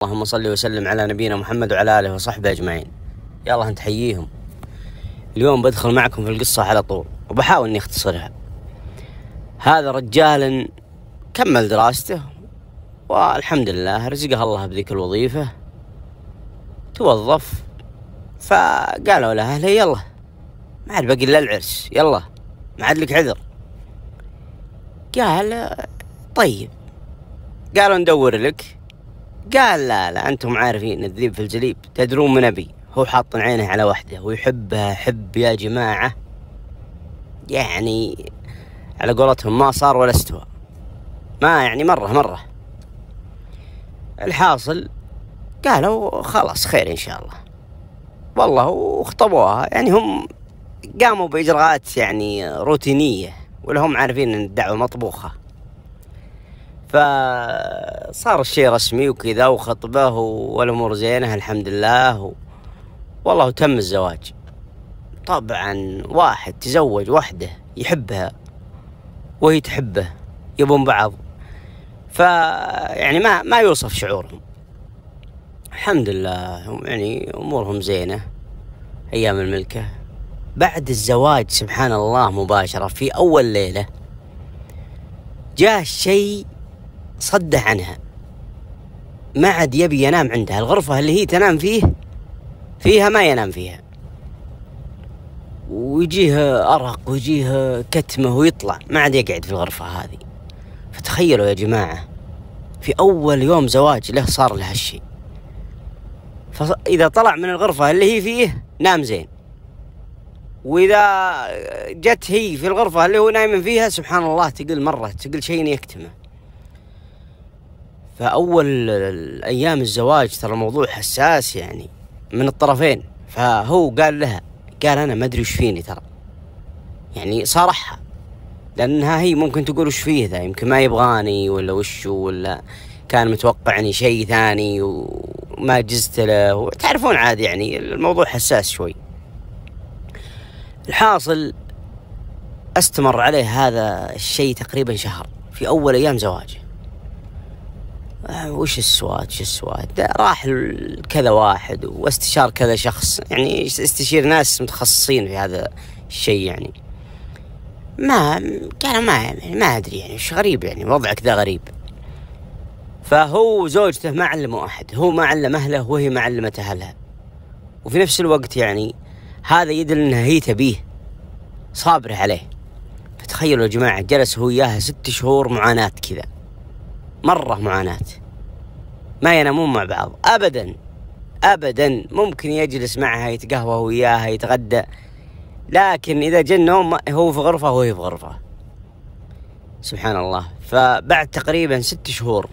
اللهم صل وسلم على نبينا محمد وعلى آله وصحبه أجمعين. يلا نتحييهم. اليوم بدخل معكم في القصة على طول وبحاول إني أختصرها. هذا رجال كمل دراسته والحمد لله رزقه الله بذيك الوظيفة، توظف، فقالوا له أهله يلا ما عاد باقي إلا العرس، يلا ما عاد لك عذر. قال طيب، قالوا ندور لك، قال لا أنتم عارفين الذيب في الجليب، تدرون من أبي. هو حاط عينه على وحده ويحبها حب يا جماعة، يعني على قولتهم ما صار ولا استوى، ما يعني مرة. الحاصل قالوا خلاص خير إن شاء الله، والله وخطبوها. يعني هم قاموا بإجراءات يعني روتينية ولهم عارفين أن الدعوة مطبوخة، فصار الشيء رسمي وكذا وخطبه والأمور زينة الحمد لله والله تم الزواج. طبعا واحد تزوج وحده يحبها وهي تحبه، يبون بعض، يعني ما يوصف شعورهم. الحمد لله يعني أمورهم زينة أيام الملكة. بعد الزواج سبحان الله مباشرة في أول ليلة جاء الشيء صده عنها، ما عاد يبي ينام عندها. الغرفة اللي هي تنام فيها ما ينام فيها، ويجيه أرق ويجيه كتمه ويطلع، ما عاد يقعد في الغرفة هذه. فتخيلوا يا جماعة في أول يوم زواج له صار له هالشيء. فإذا طلع من الغرفة اللي هي فيه نام زين، وإذا جت هي في الغرفة اللي هو نايم فيها سبحان الله تقل شيء يكتمه. فأول أيام الزواج ترى الموضوع حساس يعني من الطرفين. فهو قال لها، قال أنا ما أدري وش فيني ترى، يعني صارحها، لأنها هي ممكن تقول وش فيه ذا، يمكن ما يبغاني ولا وشو، ولا كان متوقعني شيء ثاني وما جزت له، تعرفون عادي يعني الموضوع حساس شوي. الحاصل استمر عليه هذا الشيء تقريبا شهر في أول أيام زواجه. وش السواد راح كذا واحد واستشار كذا شخص، يعني استشير ناس متخصصين في هذا الشيء، يعني ما أدري يعني وش غريب، يعني وضعك ذا غريب. فهو زوجته ما علموا أحد، هو ما علم أهله وهي ما علمت أهلها، وفي نفس الوقت يعني هذا يدل أنها هي تبيه، صابرة عليه. فتخيلوا يا جماعة جلس هو إياها 6 شهور معاناة كذا، مرة معاناة، ما ينامون مع بعض أبدا. ممكن يجلس معها يتقهوى وياها يتغدى، لكن إذا جاء النوم هو في غرفة وهي في غرفة، سبحان الله. فبعد تقريبا 6 شهور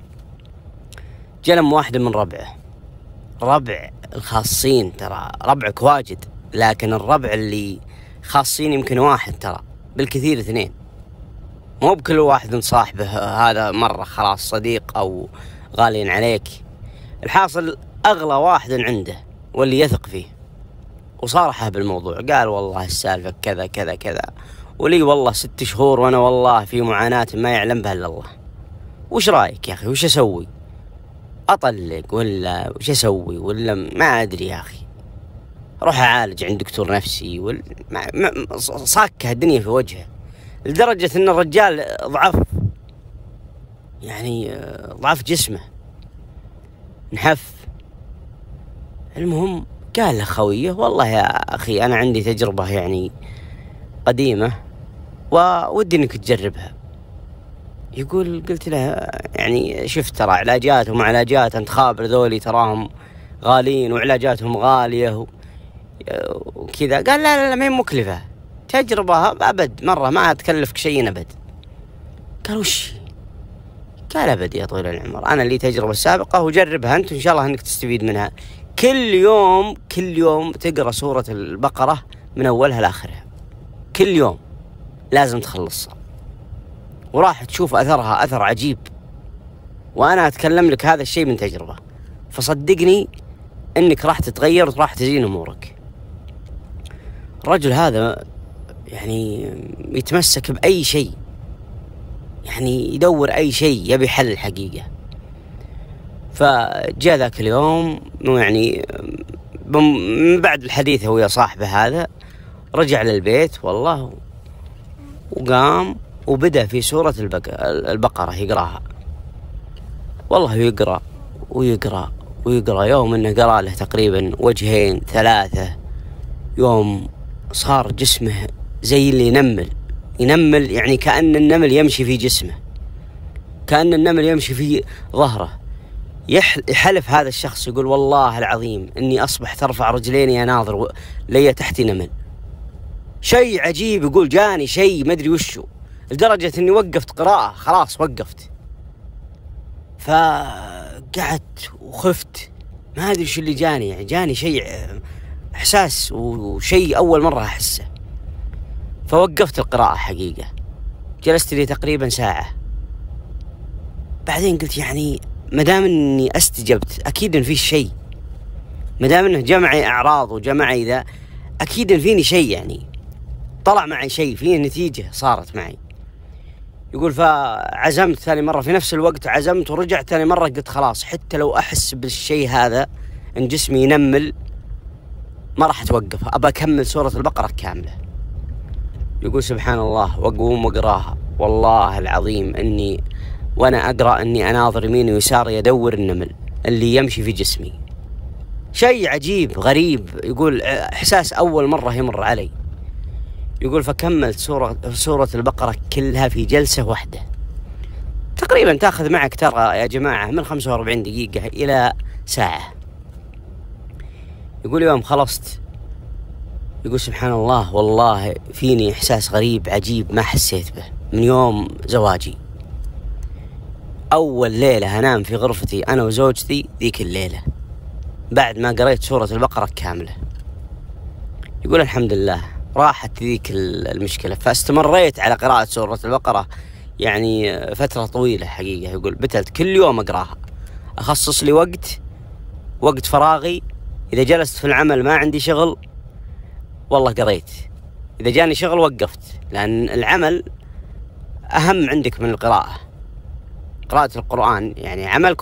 جلم واحد من ربع الخاصين، ترى ربعك واجد، لكن الربع اللي خاصين يمكن واحد، ترى بالكثير 2، مو بكل واحد من صاحبه هذا مرة خلاص صديق أو غالي عليك. الحاصل أغلى واحد عنده واللي يثق فيه، وصارحه بالموضوع، قال والله السالفة كذا كذا كذا، ولي والله 6 شهور وأنا والله في معاناة ما يعلم بها إلا الله. وش رأيك يا أخي؟ وش أسوي؟ أطلق ولا وش أسوي؟ ولا ما أدري يا أخي، روح أعالج عند دكتور نفسي ولا صاكها الدنيا في وجهه، لدرجة أن الرجال ضعف جسمه، نحف. المهم قال لخويه والله يا أخي أنا عندي تجربة يعني قديمة وودي أنك تجربها. يقول قلت له يعني شفت ترى علاجات وما علاجات، أنت خابر ذولي تراهم غالين وعلاجاتهم غالية وكذا. قال لا ما هي مكلفة، تجربة أبد مرة ما تكلفك شيء أبد. قال وش؟ قال أبد يا طويل العمر، أنا لي تجربة سابقة وجربها أنت إن شاء الله أنك تستفيد منها. كل يوم تقرأ سورة البقرة من أولها لآخرها، كل يوم لازم تخلصها، وراح تشوف أثرها أثر عجيب. وأنا أتكلم لك هذا الشيء من تجربة، فصدقني أنك راح تتغير وراح تزين أمورك. الرجل هذا يعني يتمسك بأي شيء، يعني يدور أي شيء، يبي حل الحقيقة. فجاء ذاك اليوم يعني من بعد الحديث هو ويا صاحبه هذا، رجع للبيت والله، وقام وبدأ في سورة البقرة يقراها. والله يقرأ ويقرأ ويقرأ، يوم انه قرأ له تقريبا وجهين 3، يوم صار جسمه زي اللي ينمل، يعني كأن النمل يمشي في جسمه، كأن النمل يمشي في ظهره. يحلف هذا الشخص يقول والله العظيم اني اصبحت ارفع رجليني اناظر لي تحتي نمل. شيء عجيب، يقول جاني شيء ما ادري وشو، لدرجة اني وقفت قراءة، خلاص وقفت. فقعدت وخفت، ما ادري شو اللي جاني، يعني جاني شيء احساس وشيء اول مرة احسه. فوقفت القراءة حقيقة، جلست لي تقريبا ساعة. بعدين قلت يعني مدام اني استجبت اكيد ان في شيء، مدام انه جمعي اعراض وجمعي ذا اكيد ان فيني شيء، يعني طلع معي شيء، فيه نتيجة صارت معي. يقول فعزمت ثاني مرة في نفس الوقت، عزمت ورجعت ثاني مرة، قلت خلاص حتى لو احس بالشيء هذا ان جسمي ينمل ما راح اتوقف، ابى اكمل سورة البقرة كاملة. يقول سبحان الله، واقوم واقراها، والله العظيم اني وانا اقرا اني اناظر يميني ويساري يدور النمل اللي يمشي في جسمي. شيء عجيب غريب، يقول احساس اول مره يمر علي. يقول فكملت سوره البقره كلها في جلسه واحده، تقريبا تاخذ معك ترى يا جماعه من 45 دقيقه الى ساعه. يقول يوم خلصت، يقول سبحان الله والله فيني احساس غريب عجيب ما حسيت به من يوم زواجي. أول ليلة أنام في غرفتي أنا وزوجتي ذيك الليلة بعد ما قريت سورة البقرة كاملة. يقول الحمد لله راحت ذيك المشكلة، فاستمريت على قراءة سورة البقرة يعني فترة طويلة حقيقة. يقول بتلت كل يوم أقراها، أخصص لي وقت فراغي، إذا جلست في العمل ما عندي شغل والله قريت، إذا جاني شغل وقفت، لأن العمل أهم عندك من القراءة. قراءة القرآن يعني عملك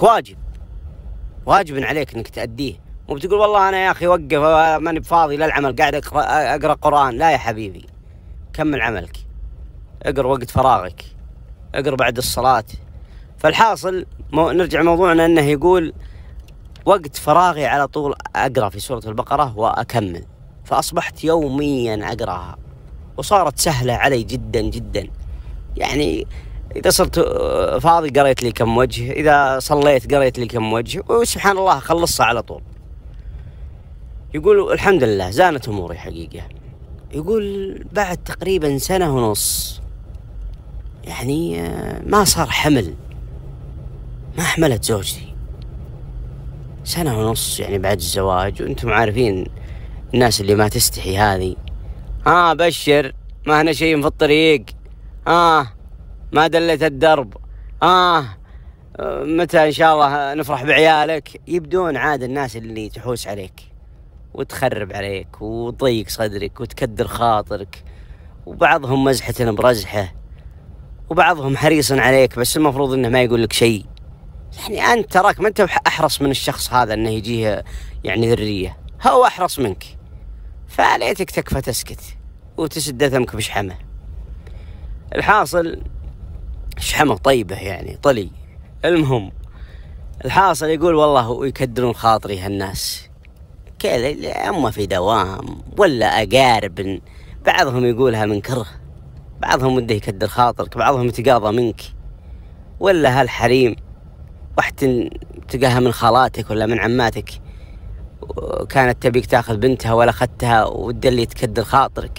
واجب عليك انك تأديه، مو بتقول والله انا يا اخي وقف ماني بفاضي للعمل قاعد اقرا قرآن. لا يا حبيبي، كمل عملك، اقرا وقت فراغك، اقرا بعد الصلاة. فالحاصل نرجع موضوعنا، انه يقول وقت فراغي على طول اقرا في سورة البقرة واكمل، فاصبحت يوميا اقراها، وصارت سهلة علي جدا جدا. يعني إذا صرت فاضي قريت لي كم وجه، إذا صليت قريت لي كم وجه، وسبحان الله خلصها على طول. يقول الحمد لله زانت أموري حقيقة. يقول بعد تقريبا 1.5 سنة يعني ما صار حمل، ما حملت زوجتي 1.5 سنة يعني بعد الزواج. وأنتم عارفين الناس اللي ما تستحي هذه، بشر ما هنا شيء في الطريق، ما دلت الدرب، متى إن شاء الله نفرح بعيالك. يبدون عاد الناس اللي تحوس عليك وتخرب عليك وتضيق صدرك وتكدر خاطرك، وبعضهم مزحة برزحة، وبعضهم حريص عليك بس المفروض انه ما يقول لك شيء. يعني انت تراك ما انت احرص من الشخص هذا انه يجيه يعني ذرية، هو احرص منك، فعليتك تكفى تسكت وتسد ثمك بشحمه. الحاصل شحمه طيبة يعني طلي. المهم الحاصل يقول والله يكدرون خاطري هالناس، كذا اما في دوام ولا اقارب، بعضهم يقولها من كره، بعضهم وده يكدر خاطرك، بعضهم يتقاضى منك، ولا هالحريم واحد تلقاها من خالاتك ولا من عماتك كانت تبيك تاخذ بنتها ولا اخذتها وده اللي تكدر خاطرك.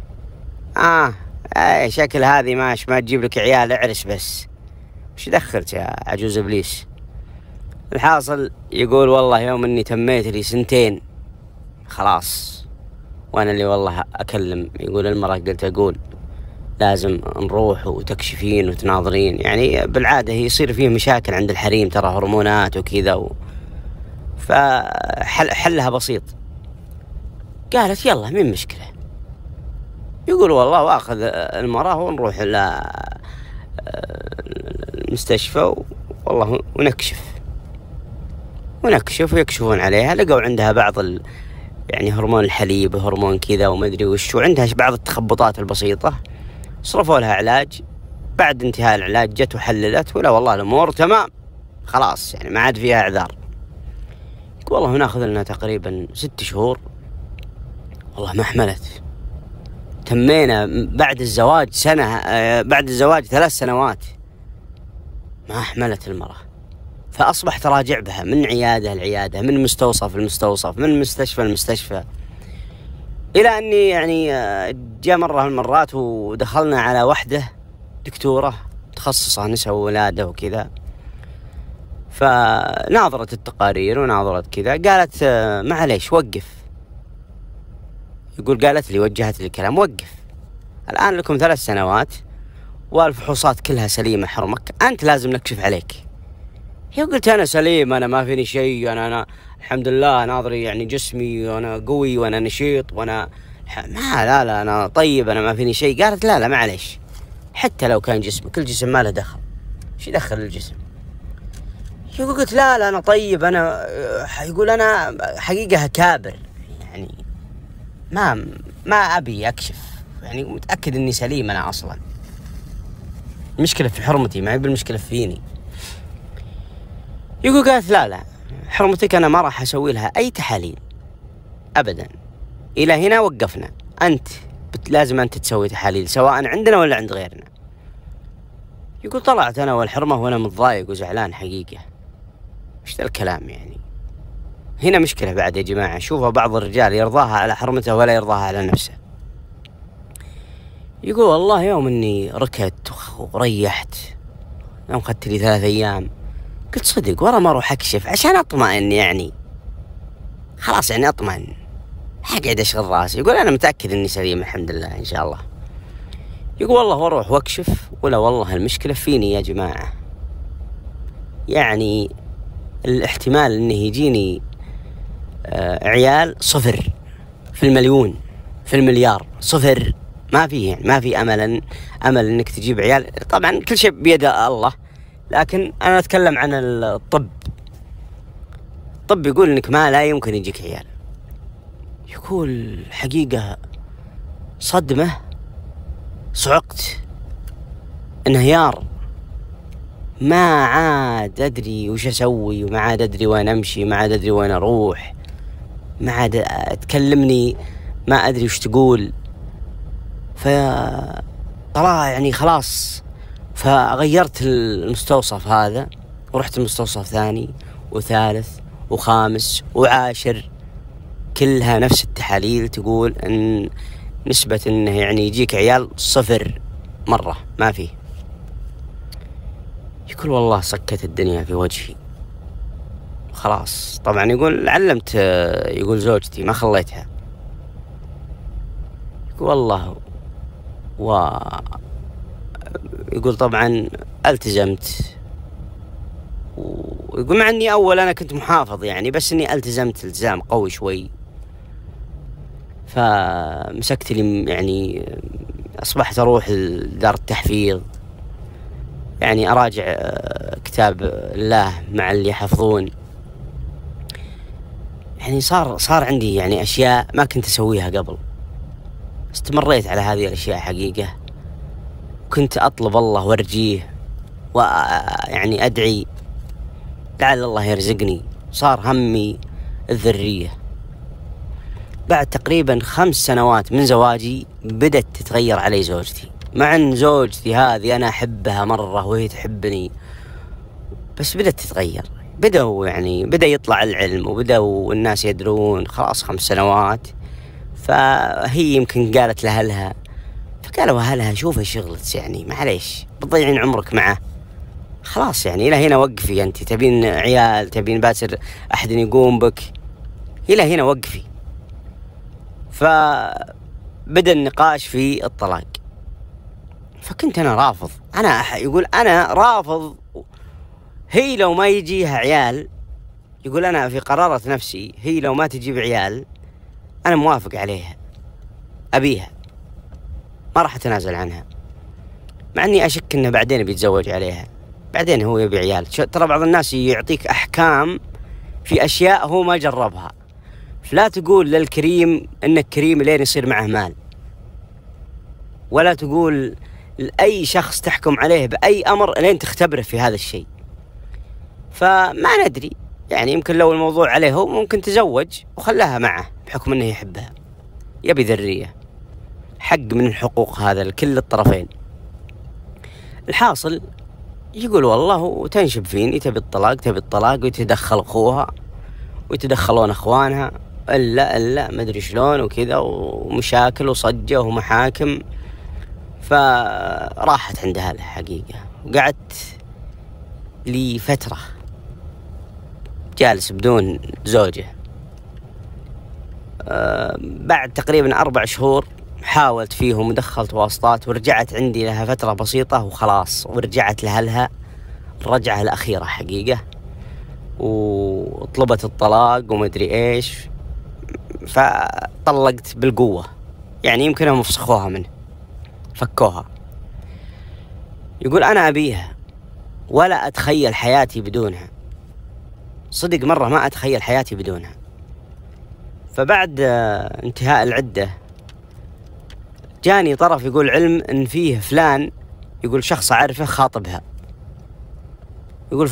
شكل هذه ما تجيب لك عيال، اعرس بس، وش دخلت يا عجوز ابليس. الحاصل يقول والله يوم اني تميت لي 2 سنين خلاص، وانا اللي والله اكلم. يقول المرأة قلت اقول لازم نروح وتكشفين وتناظرين، يعني بالعادة يصير فيه مشاكل عند الحريم ترى، هرمونات وكذا فحلها بسيط. قالت يلا مين مشكلة. يقول والله واخذ المرأة ونروح المستشفى والله ونكشف. ونكشف ويكشفون عليها، لقوا عندها بعض يعني هرمون الحليب وهرمون كذا وما ادري وش، وعندها بعض التخبطات البسيطة. صرفوا لها علاج، بعد انتهاء العلاج جت وحللت، ولا والله الامور تمام خلاص، يعني ما عاد فيها اعذار. والله ناخذ لنا تقريبا 6 شهور، والله ما حملت. تمينا بعد الزواج سنة، بعد الزواج 3 سنوات ما حملت المرأة. فأصبح تراجع بها من عيادة لعيادة، من مستوصف لمستوصف، من مستشفى لمستشفى، إلى أني يعني جاء مرة من المرات ودخلنا على وحدة دكتورة متخصصة نساء وولادة وكذا، فناظرت التقارير وناظرت كذا، قالت معليش وقف. يقول قالت لي، وجهت لي الكلام، وقف الآن لكم 3 سنوات والفحوصات كلها سليمة حرمك، أنت لازم نكشف عليك. يا قلت أنا سليم، أنا ما فيني شيء، أنا الحمد لله ناظري يعني جسمي وأنا قوي وأنا نشيط وأنا لا أنا طيب، أنا ما فيني شيء. قالت لا معليش، حتى لو كان جسمك، الجسم ما له دخل، شو يدخل الجسم؟ يقول قلت لا أنا طيب، أنا يقول أنا حقيقة كابر، يعني ما أبي أكشف، يعني متأكد إني سليم أنا أصلا، المشكلة في حرمتي، ما هي بالمشكلة فيني. يقول قالت لا حرمتك أنا ما راح أسوي لها أي تحاليل أبدا، إلى هنا وقفنا، أنت لازم أنت تسوي تحاليل سواء عندنا ولا عند غيرنا. يقول طلعت أنا والحرمة وأنا متضايق وزعلان حقيقة، وش ذا الكلام يعني؟ هنا مشكلة بعد يا جماعة. شوفوا بعض الرجال يرضاها على حرمته ولا يرضاها على نفسه. يقول والله يوم اني ركضت وريحت، يوم اخذت لي 3 أيام، قلت صدق ورا ما اروح اكشف عشان اطمئن، يعني خلاص يعني اطمئن، اقعد اشغل راسي. يقول انا متأكد اني سليم الحمد لله ان شاء الله. يقول والله واروح واكشف، ولا والله المشكلة فيني يا جماعة، يعني الاحتمال انه يجيني عيال 0 في المليون في المليار، 0، ما في يعني ما في امل انك تجيب عيال. طبعا كل شيء بيد الله، لكن انا اتكلم عن الطب يقول انك لا يمكن يجيك عيال. يقول حقيقة صدمة، صعقت، انهيار، ما عاد ادري وش اسوي، وما عاد ادري وين امشي، ما عاد ادري وين اروح، ما عاد تكلمني ما ادري وش تقول. طلع يعني خلاص، فغيرت المستوصف هذا ورحت المستوصف ثاني وثالث وخامس وعاشر، كلها نفس التحاليل تقول ان نسبة انه يعني يجيك عيال 0 مرة، ما فيه. يقول والله سكت الدنيا في وجهي خلاص. طبعا يقول علمت، يقول زوجتي ما خليتها، يقول والله يقول طبعا التزمت، ويقول مع اني اول انا كنت محافظ يعني، بس اني التزمت التزام قوي شوي، فمسكت لي يعني اصبحت اروح دار التحفيظ، يعني اراجع كتاب الله مع اللي يحفظون، يعني صار عندي يعني اشياء ما كنت اسويها قبل. استمريت على هذه الاشياء حقيقة، كنت اطلب الله وارجيه ويعني ادعي لعل الله يرزقني. صار همي الذرية. بعد تقريبا 5 سنوات من زواجي بدت تتغير علي زوجتي، مع ان زوجتي هذه انا احبها مرة وهي تحبني، بس بدت تتغير. بدأ يطلع العلم، وبدأوا الناس يدرون خلاص 5 سنوات. فهي يمكن قالت لأهلها، فقالوا أهلها شوفي شغلت يعني معليش بتضيعين عمرك معه، خلاص يعني إلى هنا وقفي، أنت تبين عيال، تبين باسر أحد يقوم بك، إلى هنا وقفي. فبدأ النقاش في الطلاق، فكنت أنا رافض، يقول أنا رافض. هي لو ما يجيها عيال، يقول أنا في قرارة نفسي، هي لو ما تجيب عيال أنا موافق عليها، أبيها، ما راح أتنازل عنها، مع أني أشك أنه بعدين بيتزوج عليها، بعدين هو يبي عيال. ترى بعض الناس يعطيك أحكام في أشياء هو ما جربها. فلا تقول للكريم إنك كريم لين يصير معه مال، ولا تقول لأي شخص تحكم عليه بأي أمر لين تختبره في هذا الشيء. فما ندري يعني، يمكن لو الموضوع عليه هو ممكن تزوج وخلاها معه بحكم أنه يحبها، يبي ذرية، حق من الحقوق هذا لكل الطرفين. الحاصل يقول والله وتنشب فيني، تبي الطلاق ويتدخل أخوها ويتدخلون أخوانها، إلا ما أدري شلون وكذا، ومشاكل وصجة ومحاكم. فراحت عندها الحقيقة، وقعدت لي فترة جالس بدون زوجة. بعد تقريبا 4 شهور حاولت فيهم ودخلت واسطات، ورجعت عندي لها فترة بسيطة وخلاص، ورجعت لها الرجعة الأخيرة حقيقة، وطلبت الطلاق ومدري إيش. فطلقت بالقوة، يعني يمكنهم فسخوها منه، فكوها. يقول أنا أبيها ولا أتخيل حياتي بدونها، صدق مرة ما أتخيل حياتي بدونها. فبعد انتهاء العدة جاني طرف يقول علم إن فيه فلان، يقول شخص أعرفه خاطبها. يقول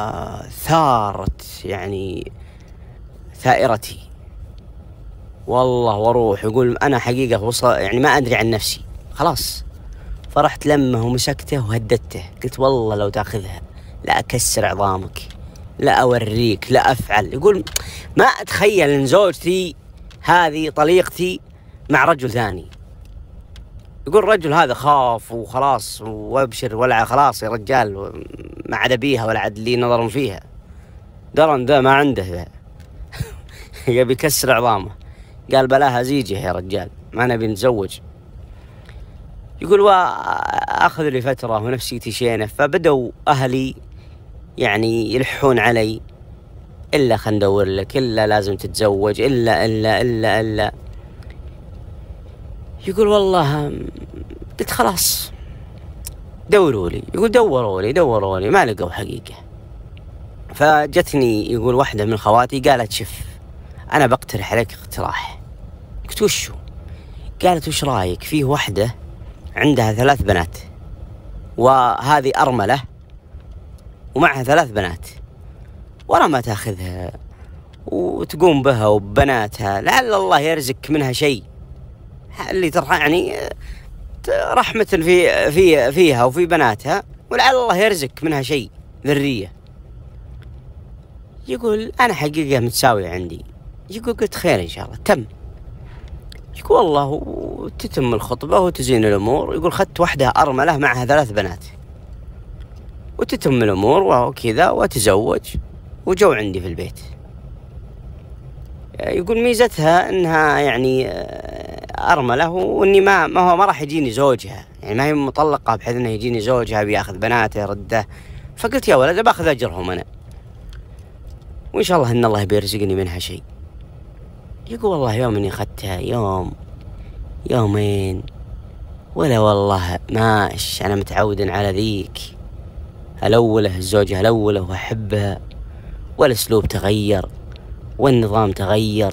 فثارت يعني ثائرتي والله واروح. يقول أنا حقيقة وصل يعني ما أدري عن نفسي خلاص. فرحت لمه ومسكته وهددته، قلت والله لو تاخذها لا أكسر عظامك، لا أوريك، لا أفعل. يقول ما أتخيل إن زوجتي هذه طليقتي مع رجل ثاني. يقول الرجل هذا خاف وخلاص وابشر، ولا خلاص يا رجال ما عاد بيها ولا عاد لي نظر فيها، درن ذا ما عنده يبي يكسر عظامه. قال بلاها زيجه يا رجال، ما نبي نتزوج. يقول وأخذ لي فترة ونفسيتي شينة. فبدوا أهلي يعني يلحون علي، إلا خل ندور لك، إلا لازم تتزوج، إلا إلا إلا إلا. يقول والله قلت خلاص دوروا لي. يقول دوروا لي ما لقوا حقيقة. فجتني يقول واحدة من خواتي قالت شف أنا بقترح عليك اقتراح. قلت وشو؟ قالت وش رايك فيه واحدة عندها 3 بنات، وهذه أرملة ومعها 3 بنات، ورا ما تاخذها وتقوم بها وبناتها، لعل الله يرزق منها شيء اللي ترحى يعني رحمة فيها وفي بناتها، ولعل الله يرزق منها شيء ذرية. يقول أنا حقيقة متساوية عندي. يقول قلت خير إن شاء الله تم. يقول والله وتتم الخطبة وتزين الأمور. يقول خدت واحدة أرملة معها 3 بنات وتتم الأمور وكذا وتزوج وجو عندي في البيت. يقول ميزتها إنها يعني أرملة، وإني ما راح يجيني زوجها، يعني ما هي مطلقة بحيث إنه يجيني زوجها بياخذ بناته رده. فقلت يا ولد باخذ أجرهم أنا، وإن شاء الله إن الله بيرزقني منها شيء. يقول والله يوم إني أخذتها يومين ولا والله ماش أنا متعود على ذيك الأولى، الزوجة الأولى وأحبها، والأسلوب تغير والنظام تغير،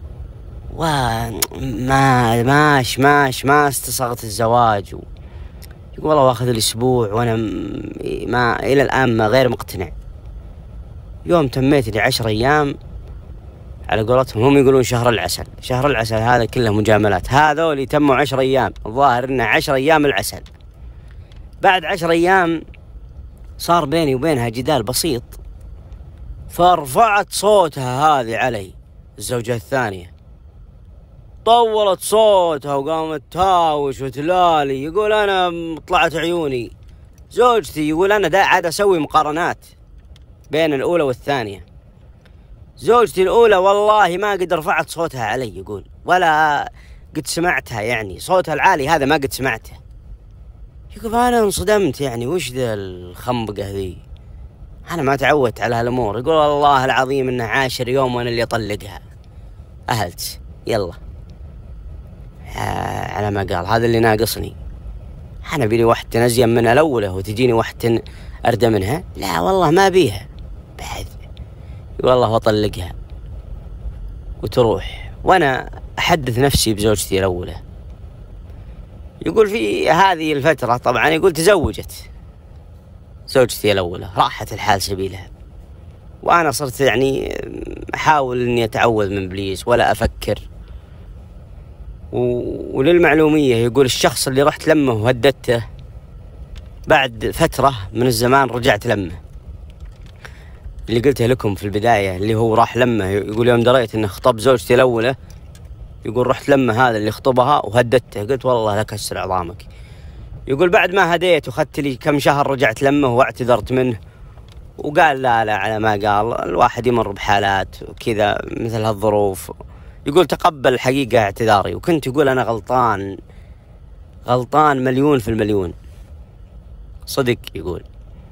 وما ما استصغت الزواج. يقول والله واخذ الأسبوع وأنا ما إلى الآن ما غير مقتنع. يوم تميت لي 10 أيام على قولتهم، هم يقولون شهر العسل هذا كله مجاملات. هذول يتموا 10 أيام، الظاهر إنه 10 أيام العسل. بعد 10 أيام صار بيني وبينها جدال بسيط، فرفعت صوتها هذه علي الزوجة الثانية، طولت صوتها وقامت تهاوش وتلالي. يقول أنا طلعت عيوني زوجتي، يقول أنا عاد أسوي مقارنات بين الأولى والثانية. زوجتي الأولى والله ما قد رفعت صوتها علي، يقول ولا قد سمعتها، يعني صوتها العالي هذا ما قد سمعته. يقول أنا انصدمت، يعني وش ذا الخنبقة ذي، أنا ما تعودت على هالأمور. يقول والله العظيم إنه 10 يوم وأنا اللي أطلقها. أهلت يلا على ما قال، هذا اللي ناقصني. أنا بيلي واحدة أزين من الأولى وتجيني واحدة أردى منها؟ لا والله ما بيها بعد. والله أطلقها وتروح، وأنا أحدث نفسي بزوجتي الأولى. يقول في هذه الفترة طبعا يقول تزوجت زوجتي الأولى، راحت الحال سبيلها، وأنا صرت يعني أحاول إني أتعوذ من إبليس ولا أفكر. وللمعلومية يقول الشخص اللي رحت لمه وهددته بعد فترة من الزمان رجعت لمه، اللي قلته لكم في البداية اللي هو راح لمه. يقول يوم دريت إنه خطب زوجتي الأولى، يقول رحت لمه هذا اللي خطبها وهددته، قلت والله لا كسر عظامك. يقول بعد ما هديت وخدت لي كم شهر رجعت لمه واعتذرت منه، وقال لا لا على ما قال، الواحد يمر بحالات وكذا مثل هالظروف. يقول تقبل الحقيقة اعتذاري، وكنت يقول أنا غلطان 1,000,000%، صدق. يقول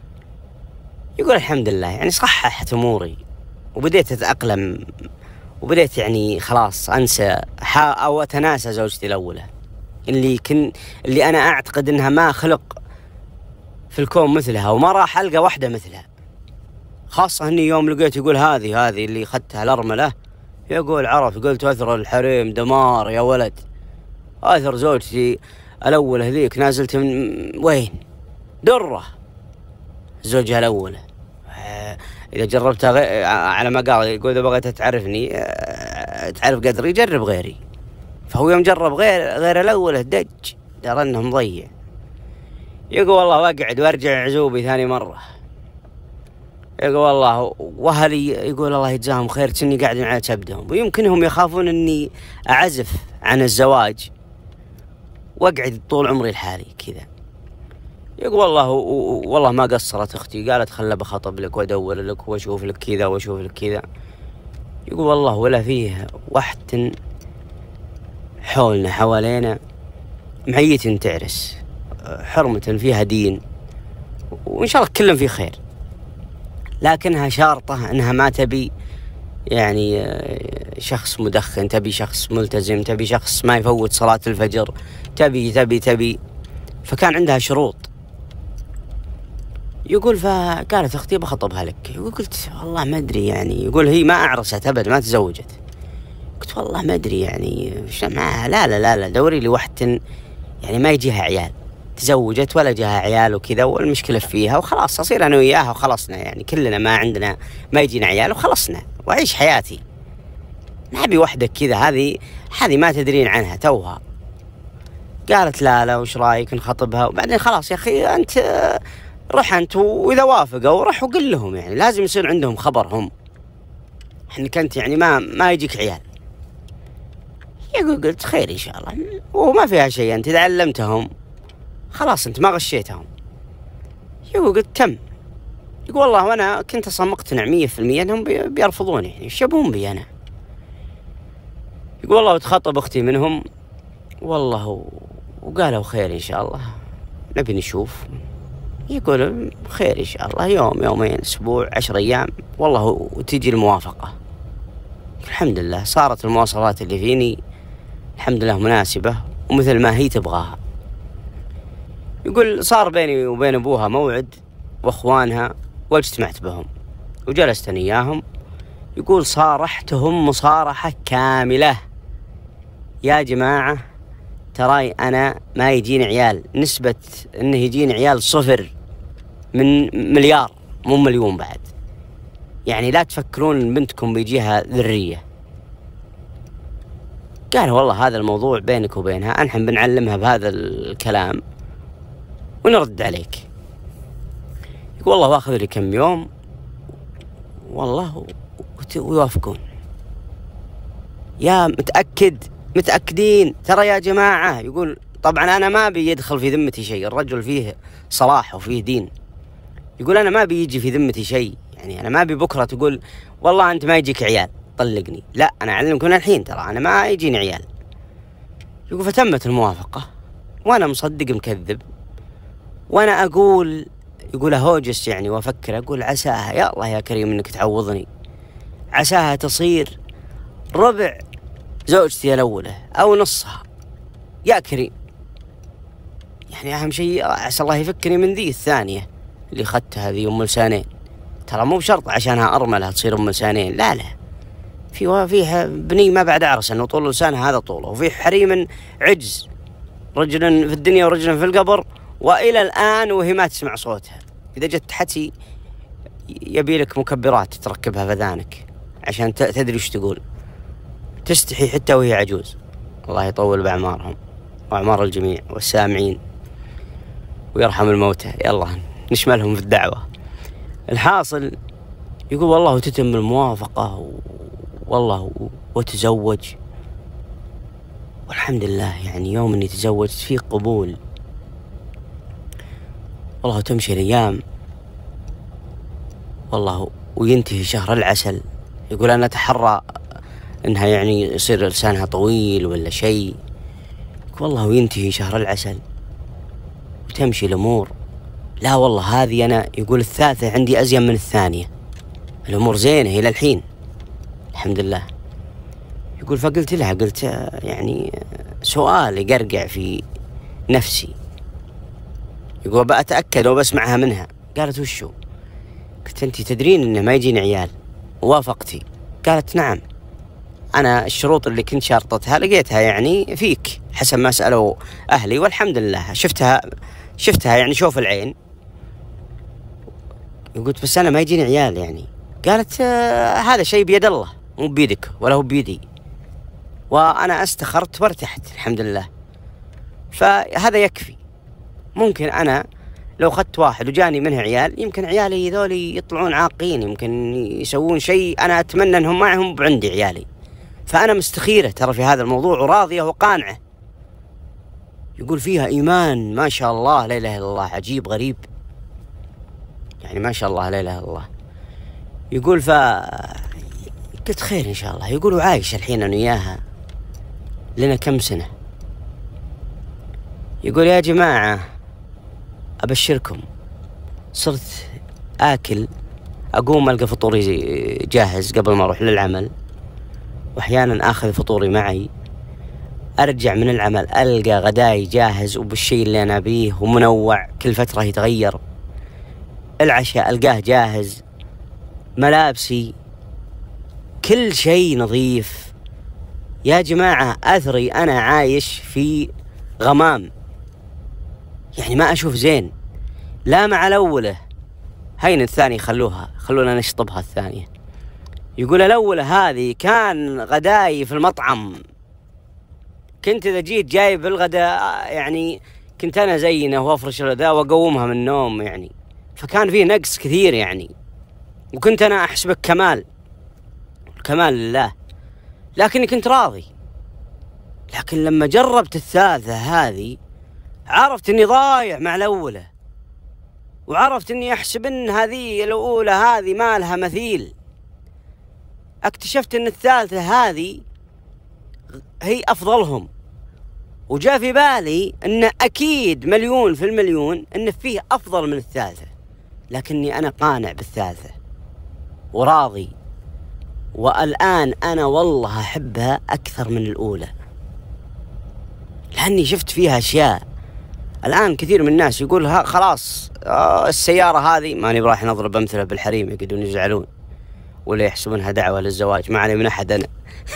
الحمد لله يعني صححت أموري وبديت أتأقلم، وبديت يعني خلاص أنسى أو أتناسى زوجتي الأولى اللي أنا أعتقد أنها ما خلق في الكون مثلها، وما راح ألقى واحدة مثلها. خاصة أني يوم لقيت يقول هذه اللي خدتها الأرملة، يقول عرف، قلت أثر الحريم دمار يا ولد. أثر زوجتي الأولى هذيك نازلت من وين؟ درة زوجها الأولى. إذا جربتها على ما قال، يقول إذا بغيت تعرفني تعرف قدري جرب غيري. فهو يوم جرب غير الأولى دج، ترى أنه مضيع. يقول والله واقعد وارجع عزوبي ثاني مرة. يقول والله وأهلي يقول الله يجزاهم خير كني قاعد على كبدهم، ويمكنهم يخافون أني أعزف عن الزواج واقعد طول عمري لحالي كذا. يقول والله ما قصرت أختي، قالت خل بخطب لك وأدور لك وأشوف لك كذا وأشوف لك كذا. يقول والله ولا فيه واحد حوالينا معية تعرس، حرمة فيها دين، وإن شاء الله كلهم في خير، لكنها شارطة أنها ما تبي يعني شخص مدخن، تبي شخص ملتزم، تبي شخص ما يفوت صلاة الفجر، تبي. فكان عندها شروط. يقول فقالت أختي بخطبها لك. يقول قلت والله ما أدري يعني. يقول هي ما أعرست أبد، ما تزوجت. قلت والله ما أدري يعني لا دوري لي واحدة يعني ما يجيها عيال، تزوجت ولا جاها عيال وكذا، والمشكلة فيها وخلاص أصير أنا وياها وخلصنا، يعني كلنا ما يجينا عيال وخلصنا وأعيش حياتي. ما أبي وحدة كذا، هذه ما تدرين عنها توها. قالت لا وش رايك نخطبها؟ وبعدين خلاص يا أخي أنت رح أنت، وإذا وافقوا رح وقل لهم، يعني لازم يصير عندهم خبرهم إنك أنت يعني ما يجيك عيال. يقول قلت خير إن شاء الله، وما فيها شيء، أنت إذا علمتهم خلاص أنت ما غشيتهم. يقول قلت تم. يقول والله وأنا كنت أصلا مقتنع 100% أنهم بيرفضوني، يعني إيش يبون بي أنا. يقول والله وتخطب أختي منهم والله، وقالوا خير إن شاء الله نبي نشوف. يقول خير إن شاء الله، يومين أسبوع 10 أيام والله وتجي الموافقة. الحمد لله صارت المواصفات اللي فيني الحمد لله مناسبة ومثل ما هي تبغاها. يقول صار بيني وبين أبوها موعد وأخوانها، واجتمعت بهم وجلست أنا إياهم. يقول صارحتهم مصارحة كاملة، يا جماعة تراي أنا ما يجيني عيال، نسبة إنه يجيني عيال 0 من مليار مو مليون بعد، يعني لا تفكرون إن بنتكم بيجيها ذرية. قال والله هذا الموضوع بينك وبينها، نحن بنعلمها بهذا الكلام ونرد عليك. يقول والله واخذ لي كم يوم والله ويوافقون. يا متأكدين ترى يا جماعة. يقول طبعا أنا ما بيدخل في ذمتي شيء، الرجل فيه صلاح وفيه دين. يقول أنا ما بيجي في ذمتي شيء، يعني أنا ما بكرة تقول والله أنت ما يجيك عيال طلقني، لا أنا أعلمكم الحين ترى أنا ما يجيني عيال. يقول فتمت الموافقة وأنا مصدق مكذب، وأنا أقول يقول أهوجس يعني وأفكر، أقول عساها يا الله يا كريم إنك تعوضني، عساها تصير ربع زوجتي الأولى أو نصها يا كريم. يعني أهم شيء عسى الله يفكني من ذي الثانية اللي أخذتها ذي أم لسانين، ترى مو بشرط عشانها أرملة تصير أم لسانين، لا لا، فيها بني ما بعد عرس أنه طول لسانها هذا طوله، وفي حريم عجز، رجل في الدنيا ورجل في القبر وإلى الآن وهي ما تسمع صوتها. إذا جت حتي يبي لك مكبرات تركبها في أذانك عشان تدري وش تقول، تستحي حتى وهي عجوز. الله يطول بأعمارهم وأعمار الجميع والسامعين ويرحم الموتى، يلا نشملهم في الدعوة. الحاصل يقول والله تتم الموافقة والله وتزوج، والحمد لله يعني يوم اني تزوجت فيه قبول، والله تمشي الأيام والله وينتهي شهر العسل. يقول أنا أتحرى إنها يعني يصير لسانها طويل ولا شيء، والله وينتهي شهر العسل وتمشي الأمور. لا والله هذه أنا يقول الثالثة عندي أزين من الثانية، الأمور زينة إلى الحين الحمد لله. يقول فقلت لها قلت يعني سؤال يقرقع في نفسي، يقول بأتأكد وبسمعها منها. قالت وشو؟ قلت أنت تدرين إنه ما يجيني عيال ووافقتي؟ قالت نعم، أنا الشروط اللي كنت شارطتها لقيتها يعني فيك حسب ما سألوا أهلي، والحمد لله شفتها يعني شوف العين. قلت بس أنا ما يجيني عيال يعني. قالت هذا شيء بيد الله مو بيدك ولا هو بيدي، وأنا استخرت وارتحت الحمد لله، فهذا يكفي. ممكن أنا لو أخذت واحد وجاني منه عيال يمكن عيالي ذولي يطلعون عاقين، يمكن يسوون شيء أنا أتمنى أنهم معهم عندي عيالي، فأنا مستخيرة ترى في هذا الموضوع وراضية وقانعة. يقول فيها إيمان ما شاء الله لا إله إلا الله، عجيب غريب يعني ما شاء الله لا إله إلا الله. يقول قلت خير إن شاء الله. يقول وعايش الحين أنا وياها لنا كم سنة. يقول يا جماعة أبشركم صرت آكل، أقوم ألقى فطوري جاهز قبل ما أروح للعمل، وأحيانا آخذ فطوري معي، أرجع من العمل ألقى غداي جاهز وبالشيء اللي أنا بيه ومنوع كل فترة يتغير، العشاء ألقاه جاهز، ملابسي كل شيء نظيف. يا جماعة أثري أنا عايش في غمام، يعني ما أشوف زين لا مع الأولى، هين الثاني خلونا نشطبها الثانية. يقول الأولى هذه كان غداي في المطعم، كنت إذا جيت جايب الغداء يعني كنت أنا زينه وأفرش الغداء وأقومها من النوم يعني، فكان فيه نقص كثير يعني، وكنت أنا أحسبك كمال لله، لكني كنت راضي. لكن لما جربت الثالثة هذه عرفت إني ضايع مع الأولى، وعرفت إني أحسب إن هذه الأولى هذه ما لها مثيل. اكتشفت إن الثالثة هذه هي أفضلهم، وجاء في بالي إن أكيد 1,000,000% إن فيه أفضل من الثالثة، لكني أنا قانع بالثالثة وراضي، والآن أنا والله أحبها أكثر من الأولى، لأني شفت فيها أشياء. الآن كثير من الناس يقول خلاص السيارة هذه، ماني براح نضرب أمثلة بالحريم يقعدون يزعلون ولا يحسبونها دعوة للزواج، ما علي من أحد أنا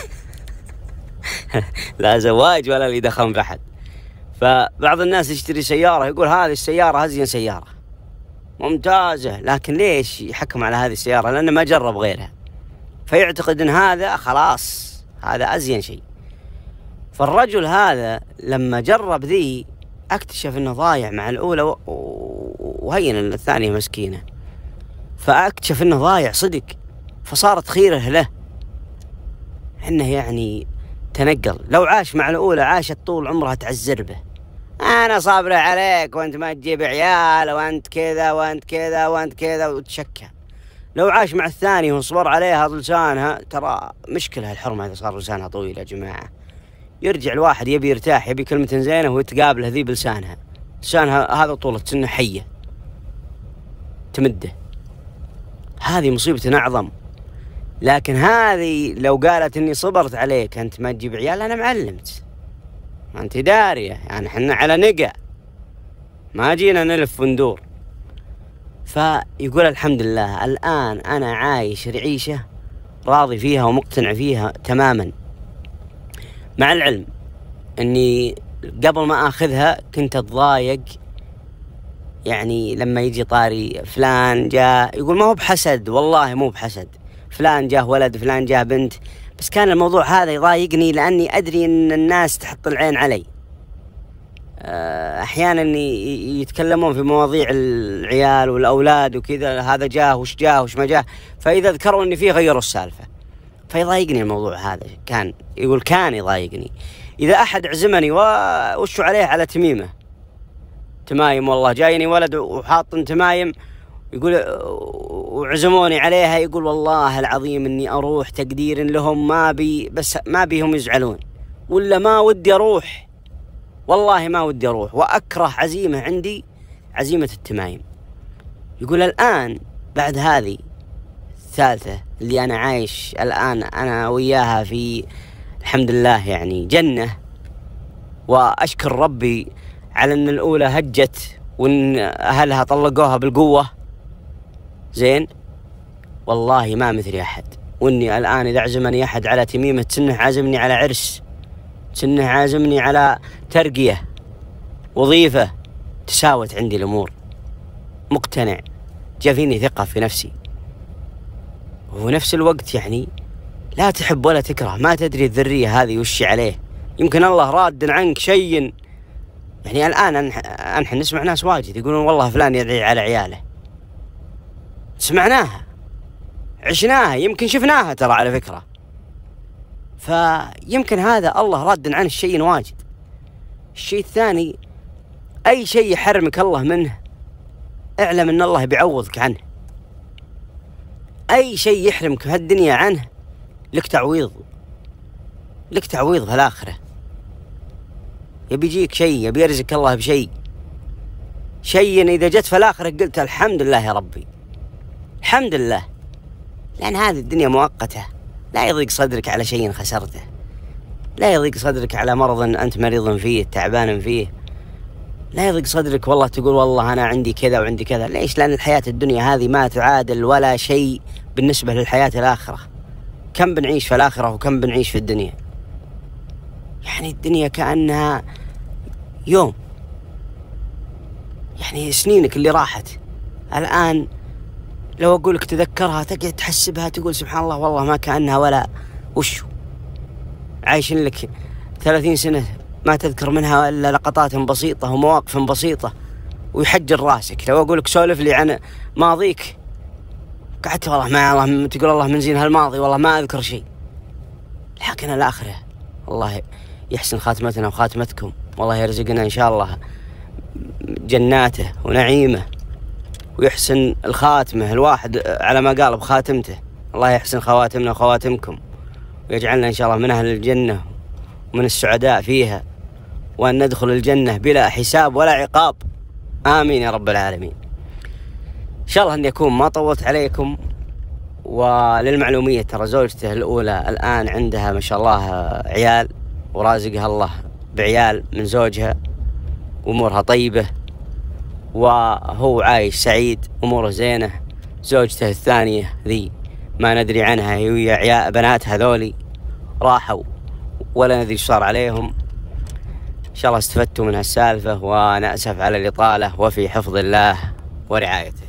لا زواج ولا لي دخل بأحد. فبعض الناس يشتري سيارة يقول هذه السيارة أزين سيارة ممتازة، لكن ليش يحكم على هذه السيارة؟ لأنه ما جرب غيرها، فيعتقد أن هذا خلاص هذا أزين شيء. فالرجل هذا لما جرب ذي اكتشف أنه ضايع مع الأولى وهين الثانية مسكينة، فاكتشف أنه ضايع صدق، فصارت خيره له إنه يعني تنقل. لو عاش مع الأولى عاشت طول عمرها تعزر به، أنا صابرة عليك وأنت ما تجيب عيال وأنت كذا وأنت كذا وأنت كذا وتشكى. لو عاش مع الثاني وصبر عليها لسانها، ترى مشكلة الحرمة إذا صار لسانها طويل يا جماعة. يرجع الواحد يبي يرتاح، يبي كلمة زينة ويتقابله ذي بلسانها، لسانها هذا طولة سنة حية تمده، هذه مصيبة أعظم. لكن هذه لو قالت إني صبرت عليك أنت ما تجيب عيال، أنا معلمت، ما أنت دارية يعني، حنا على نقع ما جينا نلف وندور. فيقول الحمد لله الآن أنا عايش عيشة راضي فيها ومقتنع فيها تماما، مع العلم أني قبل ما أخذها كنت أتضايق، يعني لما يجي طاري فلان جاء، يقول ما هو بحسد، والله مو بحسد، فلان جاه ولد فلان جاه بنت، بس كان الموضوع هذا يضايقني لأني أدري أن الناس تحط العين علي. أحيانا يتكلمون في مواضيع العيال والأولاد وكذا، هذا جاه وش جاه وش ما جاه، فإذا ذكروا أني فيه غيروا السالفة، فيضايقني الموضوع هذا. كان يقول كان يضايقني إذا أحد عزمني وشو عليه على تمايم، والله جايني ولد وحاط تمايم، يقول وعزموني عليها، يقول والله العظيم اني اروح تقدير لهم، بس ما بيهم يزعلون، ولا ما ودي اروح، والله ما ودي اروح، واكره عزيمة عندي عزيمة التمايم. يقول الان بعد هذه الثالثة اللي انا عايش الان انا وياها في الحمد لله يعني جنة، واشكر ربي على ان الاولى هجت وان اهلها طلقوها بالقوة زين، والله ما مثلي احد. واني الان اذا عزمني احد على تميمة سنه عازمني على عرس، سنه عازمني على ترقية، وظيفة، تساوت عندي الامور، مقتنع، جاء فيني ثقة في نفسي. وفي نفس الوقت يعني لا تحب ولا تكره، ما تدري الذرية هذه وش عليه، يمكن الله راد عنك شيء. يعني الآن أنحن نسمع ناس واجد يقولون والله فلان يدعي على عياله، سمعناها عشناها يمكن شفناها ترى على فكرة، فيمكن هذا الله راد عن الشيء واجد. الشيء الثاني أي شيء يحرمك الله منه اعلم أن الله بيعوضك عنه، أي شيء يحرمك في هالدنيا عنه لك تعويض، لك تعويض في الآخرة. يبي يجيك شيء، يبي يرزق الله بشيء، شيء إذا جت في الآخرة قلت الحمد لله يا ربي، الحمد لله، لأن هذه الدنيا مؤقتة. لا يضيق صدرك على شيء خسرته، لا يضيق صدرك على مرض أنت مريض فيه تعبان فيه، لا يضيق صدرك والله تقول والله أنا عندي كذا وعندي كذا. ليش؟ لأن الحياة الدنيا هذه ما تعادل ولا شيء بالنسبة للحياة الآخرة. كم بنعيش في الآخرة وكم بنعيش في الدنيا، يعني الدنيا كأنها يوم، يعني سنينك اللي راحت الآن لو أقولك تذكرها تقعد تحسبها تقول سبحان الله والله ما كأنها ولا وشو. عايشين لك 30 سنة ما تذكر منها إلا لقطات بسيطة ومواقف بسيطة ويحجر راسك. لو أقولك سولف لي عن ماضيك قعدت والله ما الله تقول الله من زين هالماضي والله ما أذكر شيء. لكن الآخرة الله يحسن خاتمتنا وخاتمتكم، والله يرزقنا إن شاء الله جناته ونعيمه، ويحسن الخاتمة الواحد على ما قال بخاتمته. الله يحسن خواتمنا وخواتمكم، ويجعلنا إن شاء الله من أهل الجنة ومن السعداء فيها، وأن ندخل الجنة بلا حساب ولا عقاب، آمين يا رب العالمين. إن شاء الله أن يكون ما طولت عليكم. وللمعلومية ترى زوجته الأولى الآن عندها ما شاء الله عيال، ورازقها الله بعيال من زوجها، وأمورها طيبة، وهو عايش سعيد، أموره زينة. زوجته الثانية ذي ما ندري عنها، هي عيال بنات هذولي راحوا ولا ندري صار عليهم. إن شاء الله استفدتوا من هالسالفة، وأنا أسف على الإطالة، وفي حفظ الله ورعايته.